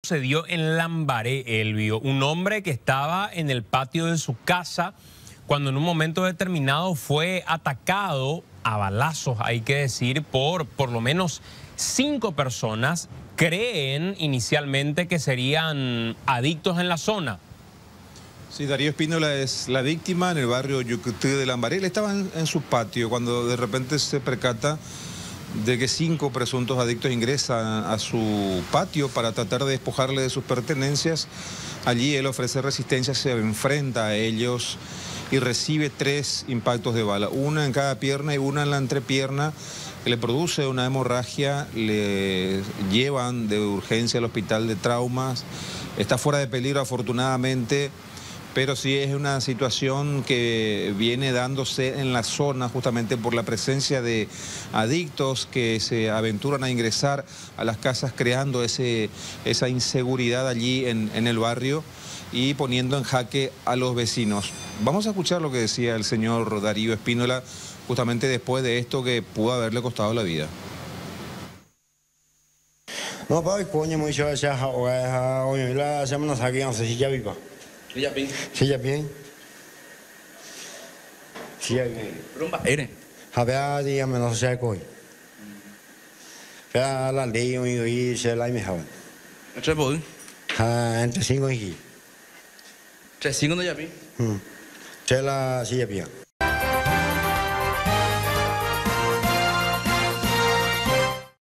sucedió en Lambaré, Elvio. Un hombre que estaba en el patio de su casa cuando en un momento determinado fue atacado a balazos, hay que decir, por lo menos 5 personas. Creen inicialmente que serían adictos en la zona. Sí, Darío Espínola es la víctima en el barrio Yucutí de Lambaré. Él estaba en su patio cuando de repente se percata de que 5 presuntos adictos ingresan a su patio para tratar de despojarle de sus pertenencias. Allí él ofrece resistencia, se enfrenta a ellos y recibe 3 impactos de bala, una en cada pierna y una en la entrepierna, que le produce una hemorragia. Le llevan de urgencia al hospital de traumas. Está fuera de peligro afortunadamente, pero sí es una situación que viene dándose en la zona justamente por la presencia de adictos que se aventuran a ingresar a las casas creando esa inseguridad allí en el barrio y poniendo en jaque a los vecinos. Vamos a escuchar lo que decía el señor Darío Espínola justamente después de esto que pudo haberle costado la vida. No, pa, coño, muy chévere, ya, hoy la semana saqué, no sé si ya viva. Sí, ya bien. Sí, ya bien. Sí, ya bien. Rumba, eres. A ver, dígame, no sé si hay coño. Pero la ley, y se la me jaban. ¿Tres bol? Entre 5 y 10. 3 5 no ya bien. Se la, sí, ya bien.